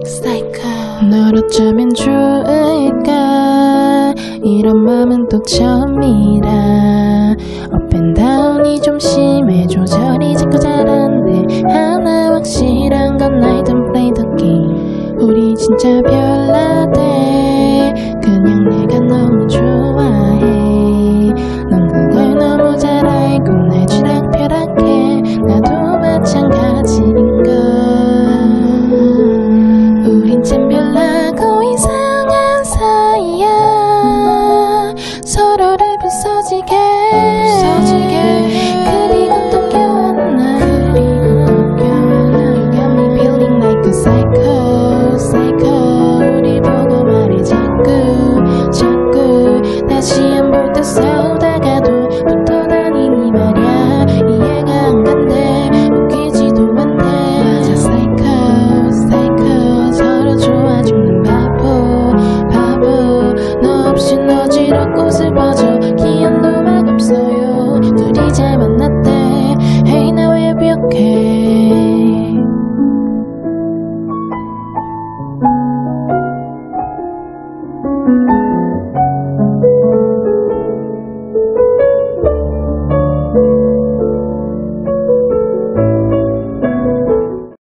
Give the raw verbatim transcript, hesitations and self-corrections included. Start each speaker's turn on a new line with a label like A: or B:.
A: Psycho. 널 어쩌면 좋을까 이런 맘은 또 처음이라 Up and down이 좀 심해 조절이 자꾸 잘안돼 하나 확실한 건 I don't play the game 우리 진짜 별나대 그냥 내가 너무 좋아해 넌 그걸 너무 잘 알고 날 쥐락펴락해 나도 마찬가지인걸 우린 참 별나고 이상한 사이야 서로를 부서지게 그리고 또 껴안아 You got me feeling like a psycho psycho 우릴 보고 말해 자꾸 자꾸 다시 안 볼 때 싸우다가도 붙어 다니니 말야 이해가 안 간대